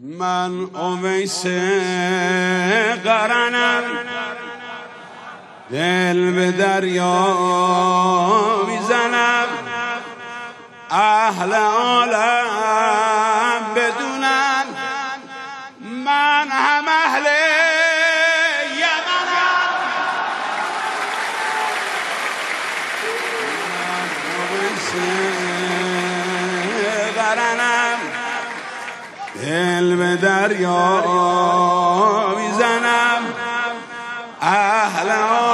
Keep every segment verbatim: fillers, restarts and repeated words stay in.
من اویس قرنم، دل به دریا میزنم، اهل عالم بدونن من هم اهل یمنم. من اویس قرنم، دل به دریا میزنم، اهل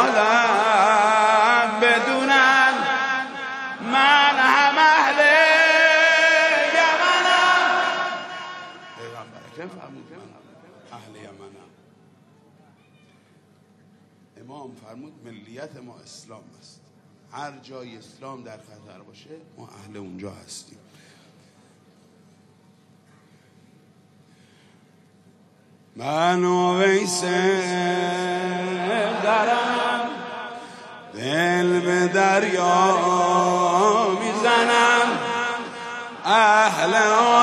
عالم بدونن من هم اهل یمنم. پیغمبر اکرم فرمود من اهل یمنم. امام فرمود ملیت ما اسلام است، هر جای اسلام در خطر باشه ما اهل اونجا هستیم. من اویس قرنم، دل به دریا میزنم، اهل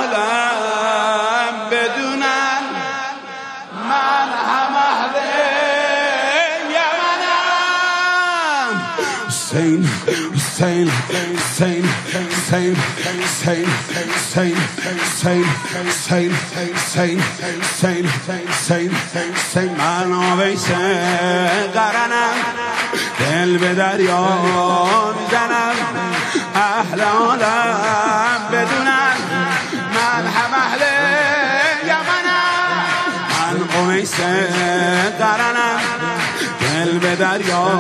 عالم بدونن من هم اهل یمنم. حسین حسین حسین حسین حسین حسین حسین حسین حسین حسین حسین حسین من اویس قرنم، دل به دریا میزنم، اهل عالم بدونن من هم اهل یمنم. من اویس قرنم، دل به دریا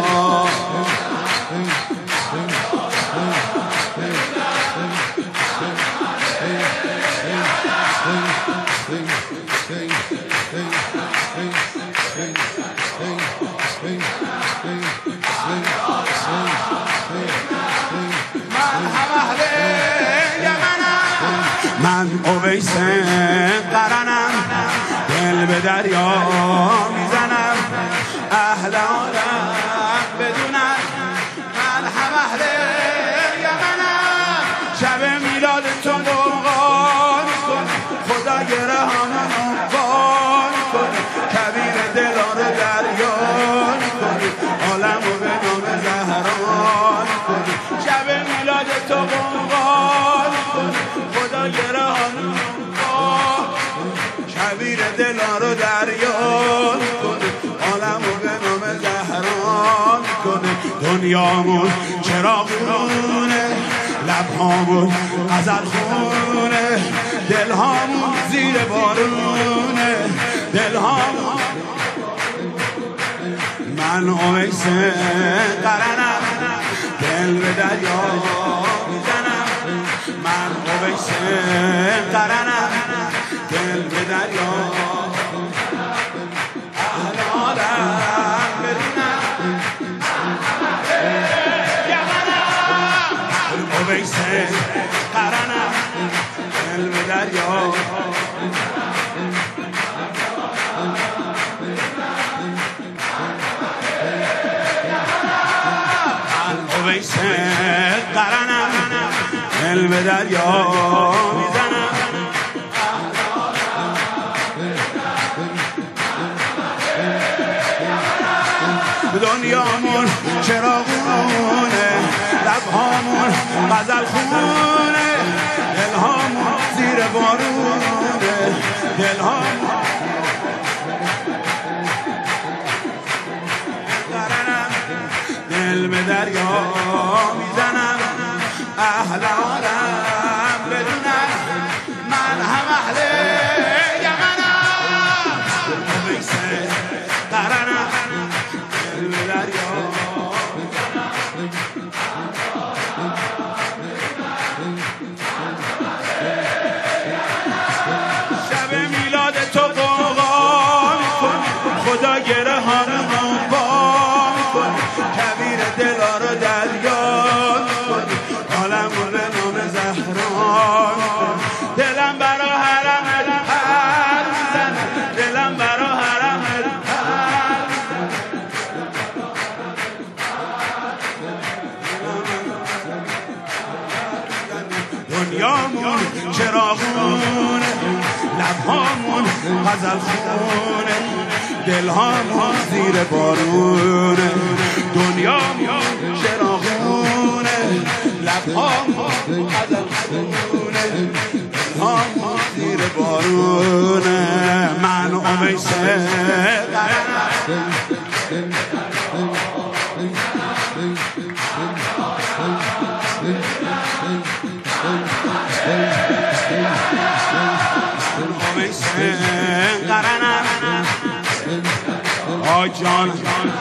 من اویس قرنم، دل به دریا میزنم، اهل عالم بدونن من هم اهل یمنم. شب میلاد تو قربان کن، خدا گرهانم بان کن، کبیر دلار دریان کن، عالمو به نام زهران کن. شب میلاد تو قربان کن، خدا گرهانم بان، کبیر دلار دریان کن، عالمو به نام زهران کن. دنیامون چراغونه، لبهامون غزل خونه، دلهامون زیر بارونه، دلهامون. من اویس قرنم، دل به دریا میزنم، من اویس قرنم، دل به دریا اهل عالم بدونن یمنم. اویس قرنم، دل به دریا اویس قرنم، دل به دریا میزنم، دنیامون چراغونه، لبهامون غزل خونه، دلهامون زیر بارونه، دلهامون. قرنم، دل به دریا میزنم، اهل عالم بدونن من هم اهل یمنم. اویس قرنم، دل به دریا شب میلاد تو قربان کن، خدا گرهانم بان کن، کبیر دلار دریان کن، عالمو به نام زهران کن. دلم برا حرمت پر میزنه، دلم برا حرمت پر میزنه. دنیامون چراغونه، لبهامون غزل خونه، دلهامون زیر بارونه، دنیامون چراغونه، لبهامون غزل خونه، دلهامون زیر بارونه. من و امیسه قرنم آی جان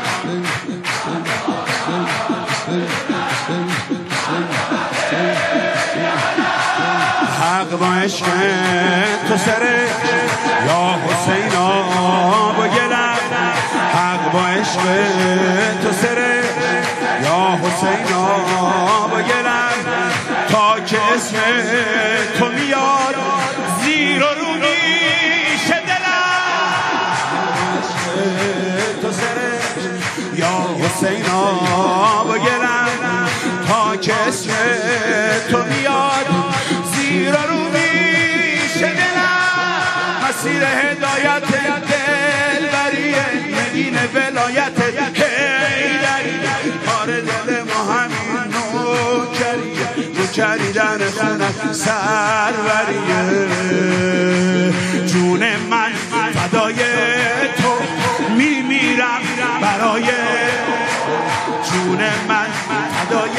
حق با عشق تو سره یا حسینا با گلم، حق با عشق تو سره یا حسینا با گلم، تا که اسم تو میاد زیر و رو میشه دلم. تو سره یا حسینا با گلم، تا که اسم تو میاد زیر و رو میشه دلم. مسیر هدایت دل بریه مدین ولایت حیدری، کار دل ما همین نوکریه، نوکریدن خونت سروریه. جون من فدای تو میمیرم برای، جون من فدای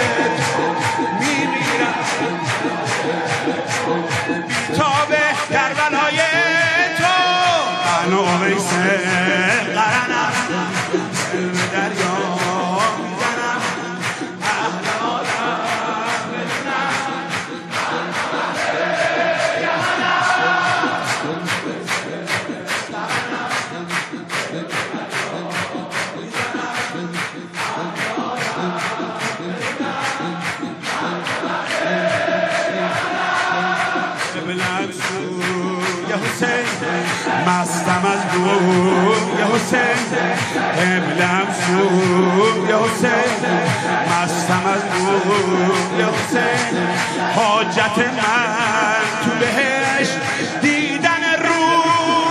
میمیرم بیتاب کربلای تو. من و امیسه قرنم به دریا میزنم، اهل عالم بدونم یا حسین، مستم از بوم یا حسین، قبلم سو یا حسین، مستم از بوم یا حسین. حاجت من تو بهشت دیدن رو،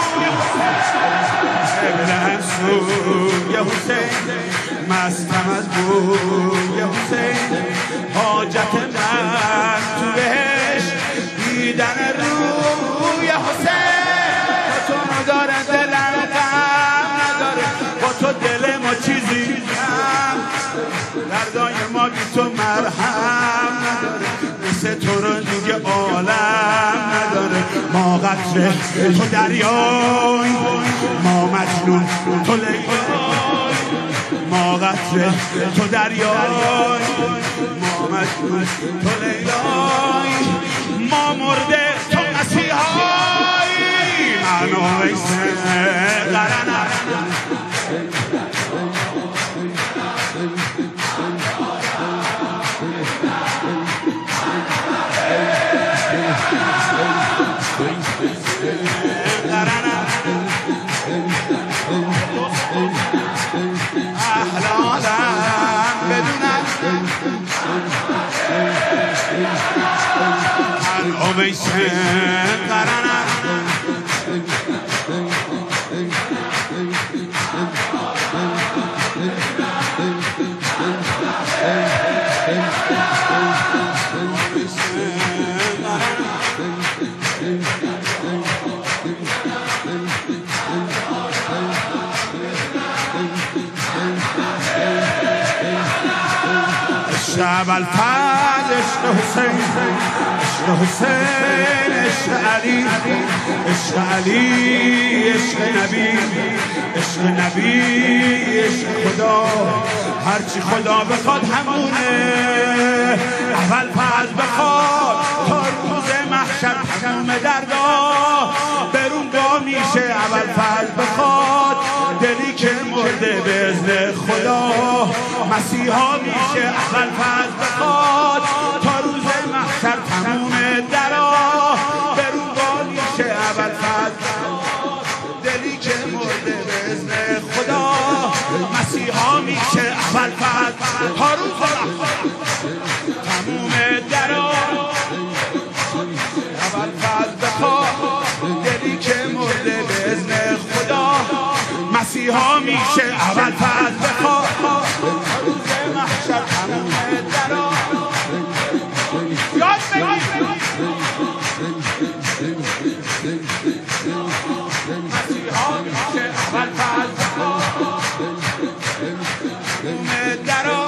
قبلم سو یا حسین، مستم از بوم یا حسین. حاجت من تو بهشت دیدن روی حسین. با تو نداره دلم غم نداره، با تو دل ما چیزی کم، دردای ما بی تو مرهم نداره، مثل تو رو دیگه عالم نداره. ما قطره تو دریای، ما مجنون تو لیلای، ما قطره تو دریای، ما مجنون تو لیلای، ما مرده تو مسیحایی. من و امیسه قرنم اهل عالم بدونم. من امیسه قرنم شب الفرد عشق حسین، عشق حسین، عشق علی، عشق علی، عشق نبی، عشق نبی، عشق خدا. هرچی خدا بخواد همونه، اول فرض بخواد تا روز محشر تموم دردا برون با میشه. اول فرض بخواد دلی که مرده به اذن خدا مسیحا میشه. اول فرض بخواد تا روز محشر تموم درا برون با میشه. اول فرض بخواد دلی که مرده به اذن خدا مسیحا میشه. اول فرض تا روز محشر تموم درا اول فرض بخواد مسیحا میشه اول فضل بخواه روز محشر تموم درا یاد بگیر مسیحا میشه اول فضل بخواه تموم درا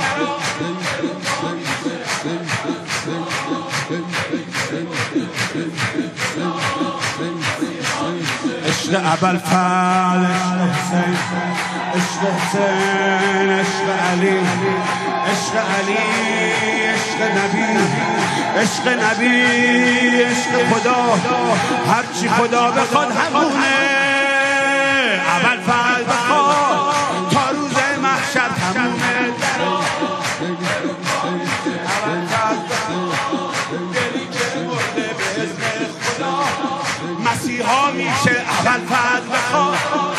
عشق ابوالفضل عشق حسین عشق حسین عشق علی عشق علی عشق نبی عشق نبی عشق خدا هرچی خدا بخواد همونه ابوالفضل بخواد تا روز محشر تمومه مسیحا میشه ابوالفضل بخواه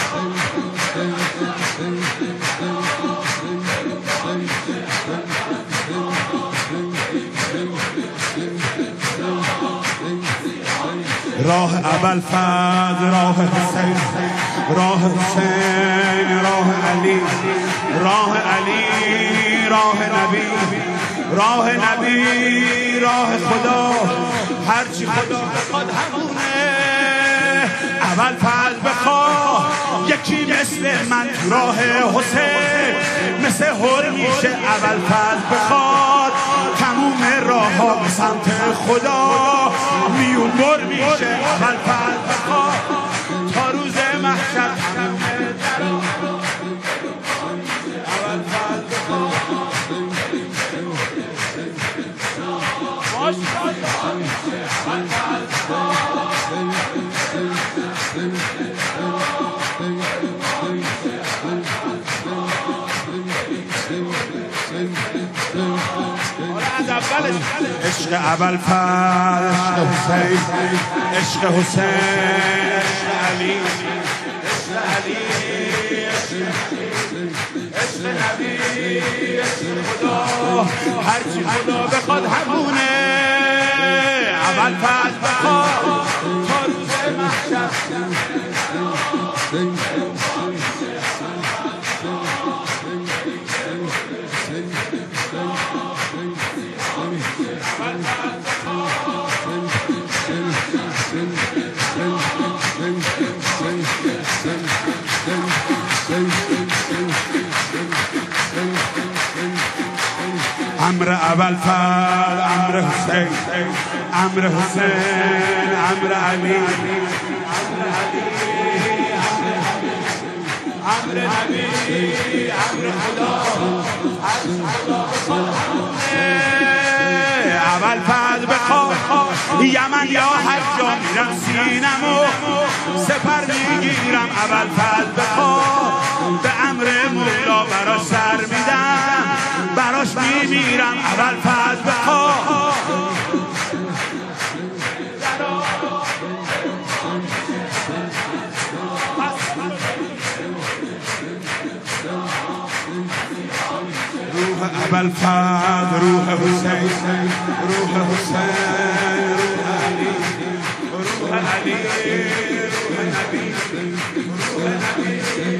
راه ابوالفضل راه حسین راه حسین راه علی راه علی راه نبی راه نبی راه خدا هرچی خدا بخواد همونه ابوالفضل بخواه یکی مثل من راه حسین مثل هر میشه ابوالفضل بخواد تموم راه ها به سمت خدا میون بر میشه ابوالفضل بخواه تا روز محشر ابوالفضل بخواه عشق ابوالفضل عشق حسین عشق حسین عشق علی عشق علی عشق نبی عشق خدا هرچی خدا بخواد همونه ابوالفضل بخواد تا روز محشر امر ابوالفضل امر حسین امر حسین امر علی امر نبی امر خدا ابوالفضل بخواه یمن یا هر جا میرم سینمو سپر میگیرم ابوالفضل بخواه به امر مولا براش سر میدم براش میمیرم ابوالفضل بخواه روح ابوالفضل روح حسین روح حسین روح علی روح علی روح نبی روح نبی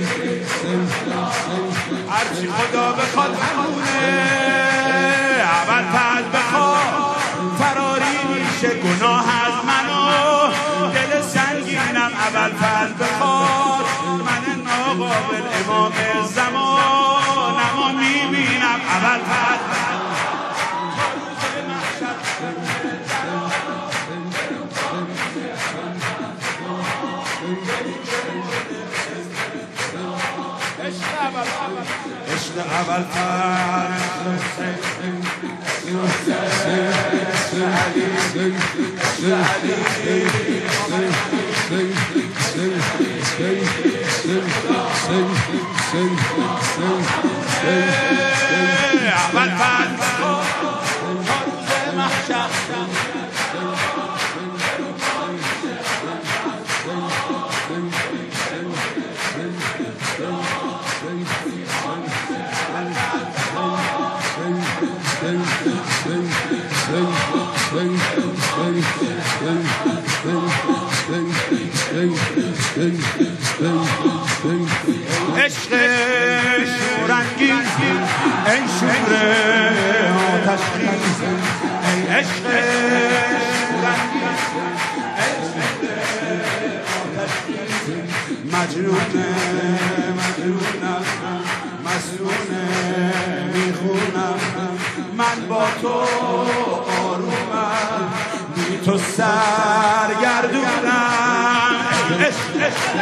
هرچی خدا بخواد همونه ابوالفضل بخواد فراری میشه گناه از منو دل سنگینم ابوالفضل بخواد من ناقابل امام زمان اما میبینم ابوالفضل عشق ابوالفضل Thank you. عشق شورانگیز ای شور آتشخیز ای عشق شورانگیز ای شور آتشخیز مجنونه مجنونم مسئونه میخونم من با تو آرومم بی تو سرگردونم عشق عشق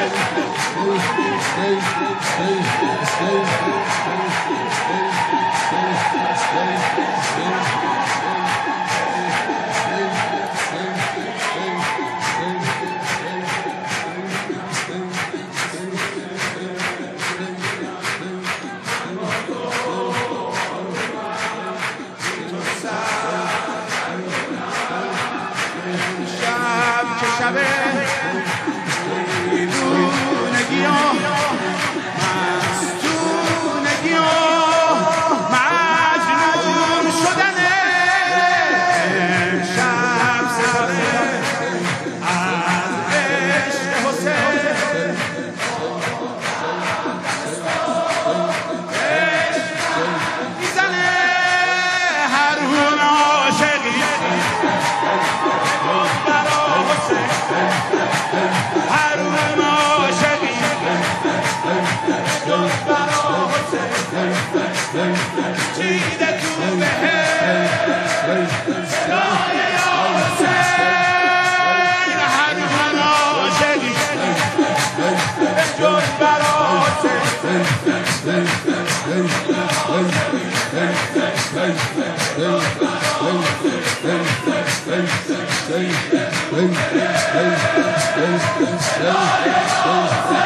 شبه دیوونگی و مستونگی و مجنون شدنه شب ستاره از عشق حسین میزنه هر اون عاشقی هر اون عاشقی جز برا حسین چیده تو بهش صدای یا حسین هر اون عاشقی جز برا حسین Hey, hey, hey, hey, hey, hey, hey, hey, hey,